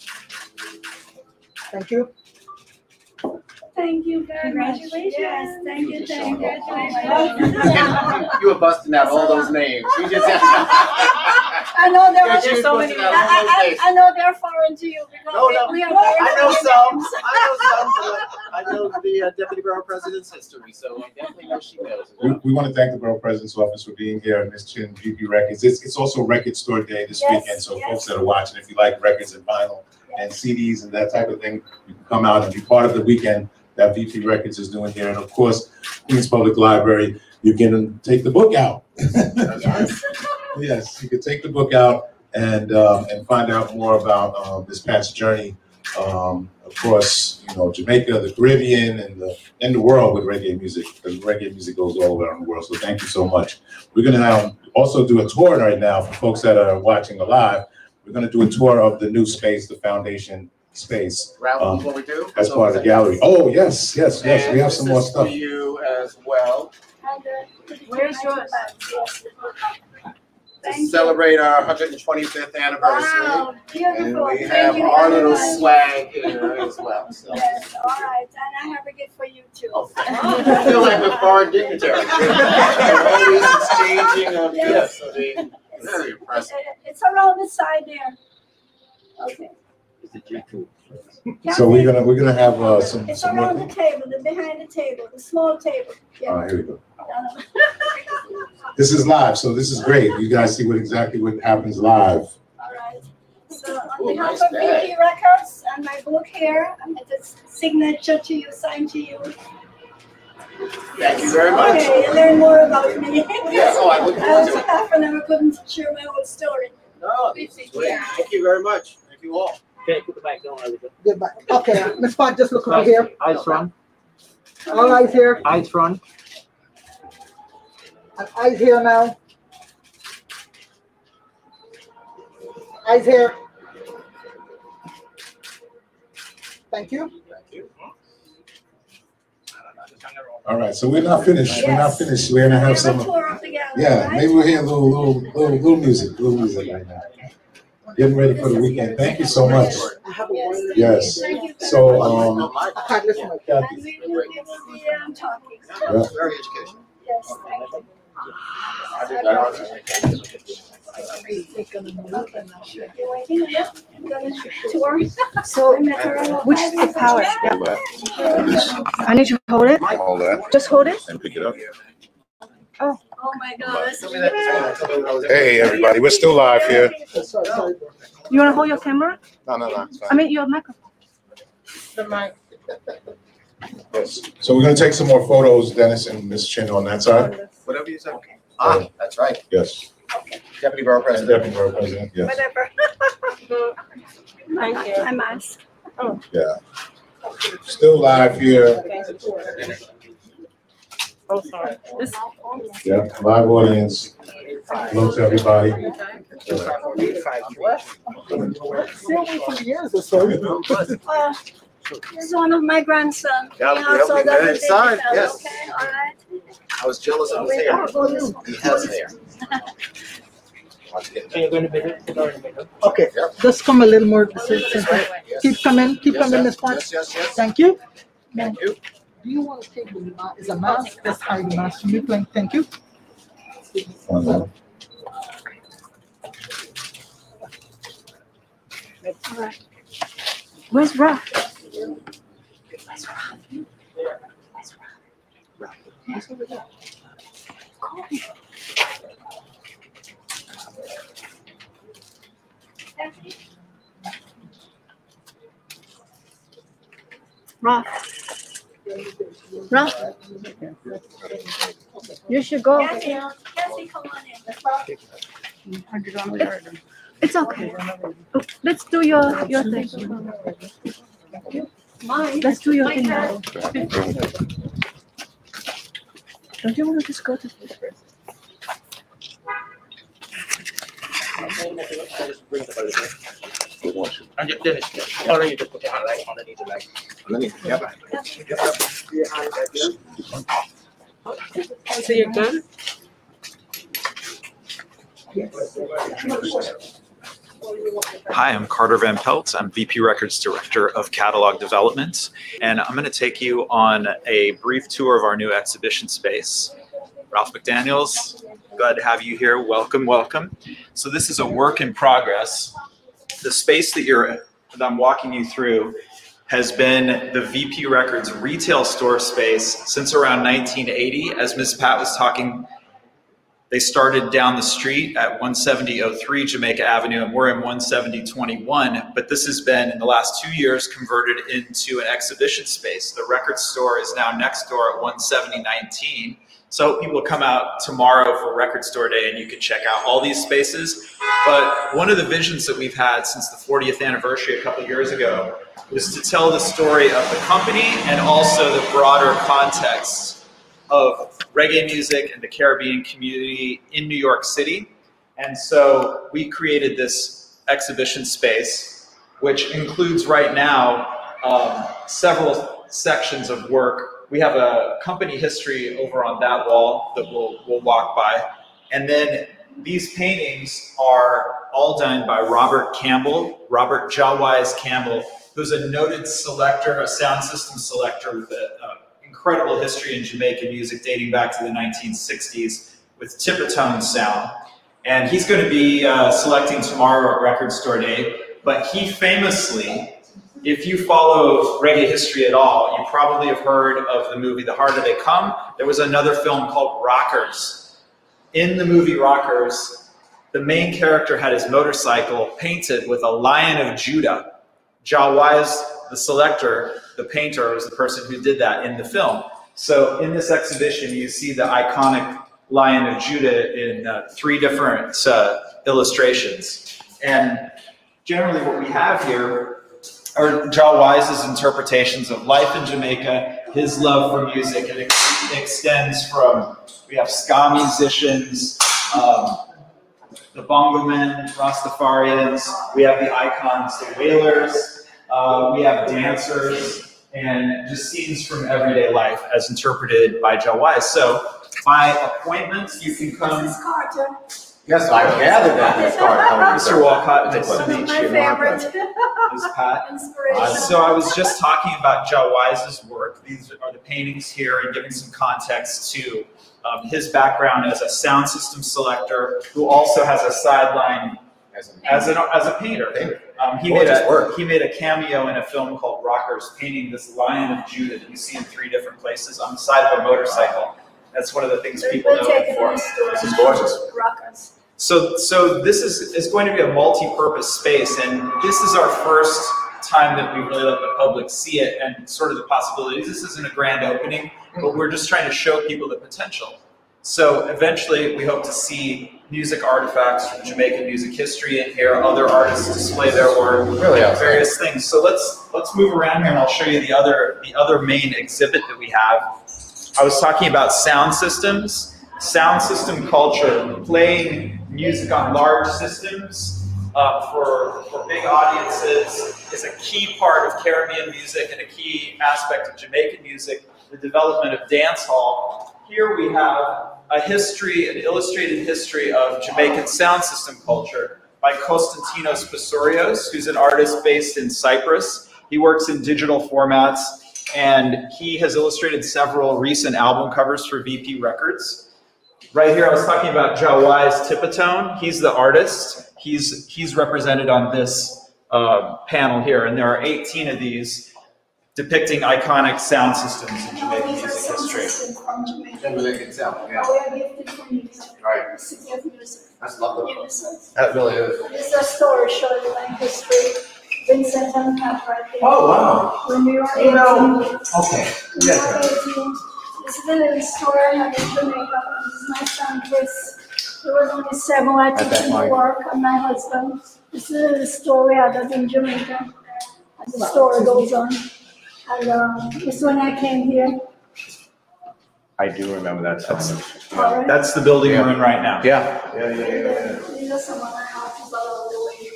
Thank you. Thank you very much. Congratulations. Yes, thank you, thank you. You were busting out all those names. You just I know there Yeah, are she was so many. busting I, out all those I, names. I know they're foreign to you because No, we- no. we are very I know foreign some. names. I know some. I know the uh, Deputy Borough President's history, so I definitely know she knows. We, we want to thank the Borough President's Office for being here, and Miz Chin, V P Records. It's, it's also Record Store Day this Yes, weekend, so yes. folks that are watching, if you like records and vinyl and C Ds and that type of thing, you can come out and be part of the weekend that V P Records is doing here. And of course, Queens Public Library, you can take the book out. Yes. Yes, you can take the book out and um, and find out more about um, this Pat's journey um, across, you know, Jamaica, the Caribbean, and the and the world with reggae music, because reggae music goes all around the world. So thank you so much. We're gonna have also do a tour right now for folks that are watching live. We're gonna do a tour of the new space, the foundation space, Ralph, um, before we do, as part of the gallery. Oh yes, yes, yes. We have some more stuff. For you as well. Where's yours? To celebrate our one hundred twenty-fifth anniversary. Wow, And beautiful. we Thank have you our very little much. swag here as well. So. Yes, all right, and I have a gift for you too. I feel like we're foreign dignitaries. We're always exchanging of Yes. gifts. I mean, very impressive. It's around the side there. Okay. So we're gonna we're gonna have uh, some It's some. around the table, the behind the table, the small table. All Yeah. right, here we go. This is live, so this is great. You guys see what exactly what happens live. All right. So on behalf of V P Records and my book here, it's signature to you, signed to you. Thank you very much. Okay, you learn more about me. Yeah, oh, I look I forward was to it. half and I couldn't share my whole story. No, this is great. Thank you very much. Thank you all. Okay, put the mic down a little bit. Goodbye. Okay, Miss Pat, just look over here. Eyes front. All eyes here. Eyes front. And eyes here now. Eyes here. Thank you. Thank you. All right, so we're not finished. We're not Yes. finished. We're gonna have some. tour of the gallery, Yeah, right? maybe we'll hear a little, little, little, little music, little music right now. Getting ready for the weekend. Thank you so much. Yes. Thank you. So, um, I can't listen. And Kathy, we will, we will be um, talking. yeah. Very educational. Yes, thank you. I did that. You waiting? Yeah. I'm gonna tour. So, I met her about which five the years power? ago. Yeah. I need to hold it. Hold that Just hold it. and pick it up. Oh my gosh. Hey, everybody, we're still live here. Sorry, sorry. You want to hold your camera? No, no, no. It's I fine. mean, your microphone. The mic. Yes. So we're gonna take some more photos, Dennis and Miss Chin on that side. Whatever you say. Ah, that's right. Yes. Deputy Borough And President. Deputy Borough President, yes. Whatever. Thank you. I'm asked. Yeah. Still live here. Oh, sorry. This, Yeah, live audience. Hello to everybody. Still wait for years or so. Uh, Here's one of my grandsons. Yeah, He yeah, also we does made a it sign, digital, yes. Okay, all right. I was jealous of his Wait, hair. I'll go this way. He has hair. Okay, you're going to middle. Put her in the middle. Okay, Yep. just come a little more. Yes. Keep coming, keep Yes, coming, yes, Miss Pat. Yes, yes, yes. Thank you. Thank you. Do you want to take the mask? Is a mask? Let's hide the mask from you. Thank thank you. where's Rob? Rob. Rob. You should go. Kathy, Kathy, come on in. It's okay. Let's do your your thing. Mine. Let's do your thing now. Don't you want to just go to? And you- then it's, or you just put your hand like underneath the leg. Underneath. Yep. So you're good? Hi, I'm Carter Van Pelt. I'm V P Records Director of Catalog Development, and I'm going to take you on a brief tour of our new exhibition space. Ralph McDaniels, glad to have you here. Welcome, welcome. So this is a work in progress. The space that you're that I'm walking you through has been the V P Records retail store space since around nineteen eighty. As Miz Pat was talking, they started down the street at one seventy oh three Jamaica Avenue, and we're in one seventy twenty-one, but this has been, in the last two years, converted into an exhibition space. The record store is now next door at one seventy nineteen. So people will come out tomorrow for Record Store Day and you can check out all these spaces. But one of the visions that we've had since the fortieth anniversary a couple of years ago was to tell the story of the company and also the broader context of reggae music and the Caribbean community in New York City. And so we created this exhibition space, which includes right now um, several sections of work. We have a company history over on that wall that we'll, we'll walk by. And then these paintings are all done by Robert Campbell, Robert Jawwise Campbell, who's a noted selector, a sound system selector with an incredible history in Jamaican music dating back to the nineteen sixties with Tippertone sound. And he's going to be uh, selecting tomorrow at Record Store Day. But he famously, if you follow reggae history at all, you probably have heard of the movie The Harder They Come. There was another film called Rockers. in the movie Rockers, the main character had his motorcycle painted with a Lion of Judah. Jah Wise, the selector, the painter, was the person who did that in the film. So in this exhibition, you see the iconic Lion of Judah in uh, three different uh, illustrations. And generally what we have here are Jah Wise's interpretations of life in Jamaica, his love for music. It ex extends from, we have ska musicians, um, the bongo men, Rastafarians, we have the icons, the Wailers, uh, we have dancers, and just scenes from everyday life as interpreted by Jah Wise. So by appointment, you can come. This is Carter. Yes, I gathered that. That's Carter. Mister Walcott, nice One to of meet my you. favorites. This is Pat. Inspiration. Uh, so I was just talking about Jah Wise's work. These are the paintings here, and giving some context to um, his background as a sound system selector, who also has a sideline as, as, an, as a painter. Um, he, made a, he made a cameo in a film called Rockers, painting this Lion of Judah that you see in three different places on the side of a motorcycle. That's one of the things people know him for. This is gorgeous. Rockers. So, so this is, is going to be a multi-purpose space, and this is our first time that we really let the public see it and sort of the possibilities. This isn't a grand opening, but we're just trying to show people the potential. So eventually we hope to see music artifacts from Jamaican music history in here, other artists display their work, really awesome. Various things. So let's let's move around here and I'll show you the other the other main exhibit that we have. I was talking about sound systems, sound system culture, playing music on large systems uh, for, for big audiences is a key part of Caribbean music and a key aspect of Jamaican music, the development of dance hall. Here we have a history, an illustrated history of Jamaican sound system culture by Constantinos Pastorios, who's an artist based in Cyprus. He works in digital formats, and he has illustrated several recent album covers for V P Records. Right here, I was talking about Jah Wise Tipitone. He's the artist. He's, he's represented on this uh, panel here, and there are eighteen of these depicting iconic sound systems in Jamaican music history. Jamaican sound, yeah. We are gifted from music. Right. That's lovely. That really is. This is a story showing my history. Vincent and Pat right there. Oh, wow. When we were eighteen. You know, okay. When we were eighteen. This is a little story I had in Jamaica. This is my son Chris. He was only seven when I took him to work, and my husband. This is a little story I had in Jamaica. And the story goes on. And um, this is when I came here. I do remember that song. All right. That's the building we're in right now. Yeah. Yeah, yeah, yeah, yeah. These are some of my houses all over the way.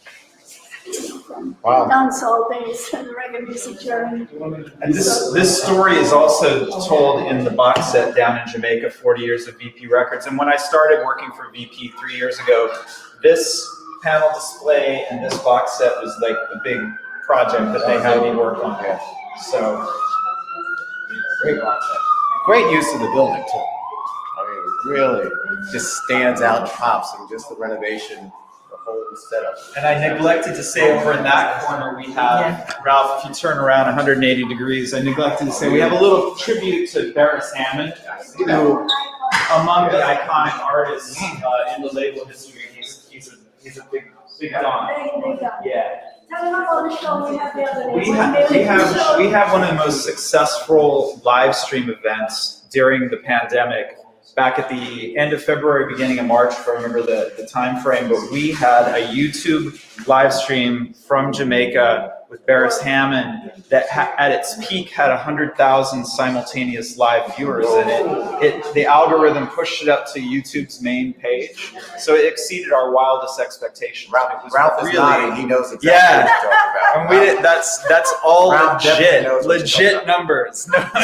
From Wow. dancehall days and Reggae Music Journey. And this, this story is also told in the box set down in Jamaica, forty years of V P Records. And when I started working for V P three years ago, this panel display and this box set was like the big project that they had me work on. So, great box set. Great use of the building too. I mean, it really just stands out and pops, and just the renovation, the whole setup. and I neglected to say over in that corner we have, Ralph, if you turn around one hundred eighty degrees, I neglected to say we have a little tribute to Barris Hammond, who among the iconic artists uh, in the label history, he's, he's, a, he's a big, big don. Yeah. Tell them about the show we had the other day. We have, we have, we have one of the most successful live stream events during the pandemic, back at the end of February, beginning of March, if I remember the, the time frame, but we had a YouTube live stream from Jamaica with Barris Hammond that ha at its peak had one hundred thousand simultaneous live viewers in it. it. The algorithm pushed it up to YouTube's main page, so it exceeded our wildest expectations. Ralph, it was Ralph is really, nodding. He knows exactly yeah. what you're talking about. And we did, that's that's all Ralph legit, knows what you're legit talking about. numbers.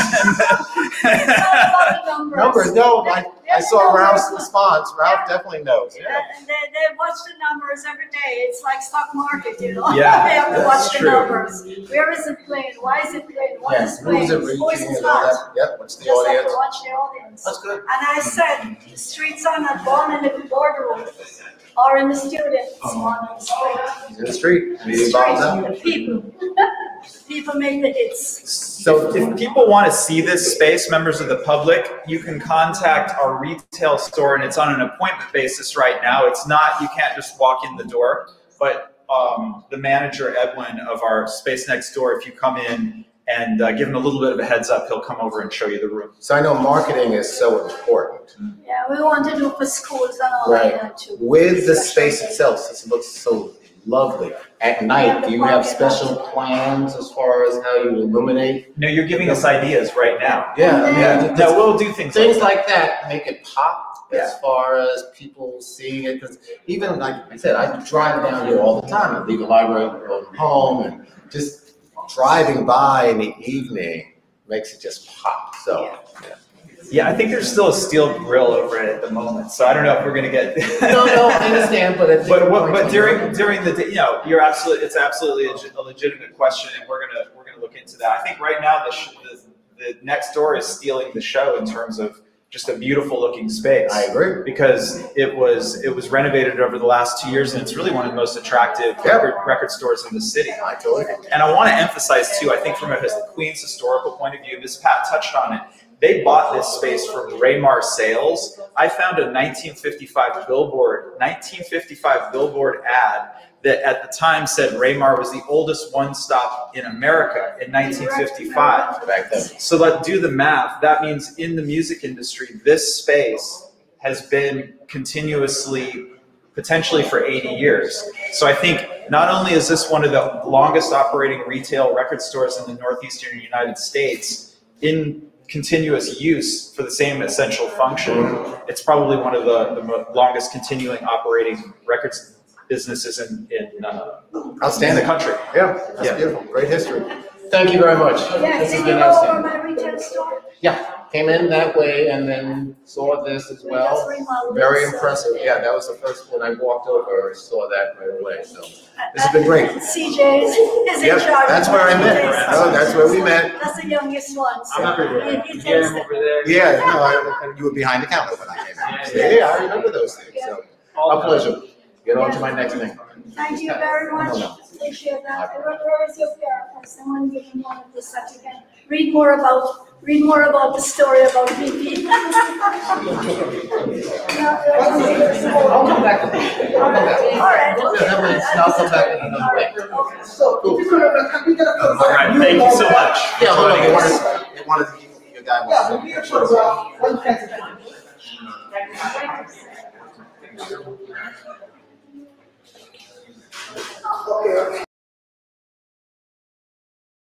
numbers. Numbers, no, I, I Yes, saw numbers. Ralph's response. Ralph definitely knows. Yeah. And they, they watch the numbers every day. It's like stock market, you know. Yeah, they have to that's watch the true. numbers. Where is it playing? Why is it playing? What Yes, is playing? who's it Who is reaching it and all not? that? Yep, what's the Just have audience? to watch the audience. That's good. And I said, the streets are not born in the boardroom or in the students. It's born in the street. In the street. The streets, the people. The people make the hits. So if people want to see this space, members of the public, you can contact our retail store, and it's on an appointment basis right now. It's not, you can't just walk in the door, but um, the manager, Edwin, of our space next door, if you come in and uh, give him a little bit of a heads up, he'll come over and show you the room. So I know marketing is so important. Yeah, we want to do for schools and all Right. like that too. With the space itself, since it looks so lovely. At night, do you have special plans as far as how you illuminate? No, you're giving us ideas right now. Yeah, Yeah, yeah. no, we'll do things, Things like like that make it pop as Yeah. far as people seeing it. Because even like I said, I drive down here all the time. I leave the library, go home, and just driving by in the evening makes it just pop. So. Yeah. Yeah, I think there's still a steel grill over it at the moment, so I don't know if we're gonna get. no, no, I understand, but it's. But what, but during during the day, you know, you're absolutely, it's absolutely a, a legitimate question, and we're gonna we're gonna look into that. I think right now the, sh the the next door is stealing the show in terms of just a beautiful looking space. I agree. Because it was it was renovated over the last two years, and it's really one of the most attractive Yeah. record, record stores in the city. I totally agree. And I want to emphasize too, I think from a his- Queens historical point of view, Miz Pat touched on it. They bought this space from Raymar Sales. I found a nineteen fifty-five billboard, nineteen fifty-five billboard ad that at the time said Raymar was the oldest one-stop in America in nineteen fifty-five. Back then. So let's do the math. That means in the music industry, this space has been continuously, potentially for eighty years. So I think not only is this one of the longest operating retail record stores in the Northeastern United States in continuous use for the same essential function, it's probably one of the, the mo- longest continuing operating records businesses in, in, uh, Outstanding. in the country. Yeah, that's Yeah. beautiful. Great history. Thank you very much. Yeah, This has did you been go over outstanding. my retail store? Yeah, came in that way and then saw this as well. Just remodeled Very it, so- impressive. Yeah, that was the first one I walked over, saw that right away. So this has been great. C J's is in Yep, charge. that's of where I my met. retail No, store. that's where we met. That's the youngest one. So I'm happy with he- that. he Get takes him it. over there. Yeah, no, I, you were behind the counter when I came in. Yeah, I remember those things. So a pleasure. Get on to my next thing. Thank you very much. No, no. Appreciate that. Where where is your therapist? Someone give him one of the such again. Read more about, read more about the story about B P. I'll come back to this. I'll come back. All right. Yeah, that way it's- I'll come back in another way. Okay. So, if you could have, can we get a photo? All right, thank you so much. Yeah, hold on. Joining They us. wanted, they wanted your guy. Yeah, wanted we to need a take pictures. photograph. One second. Okay.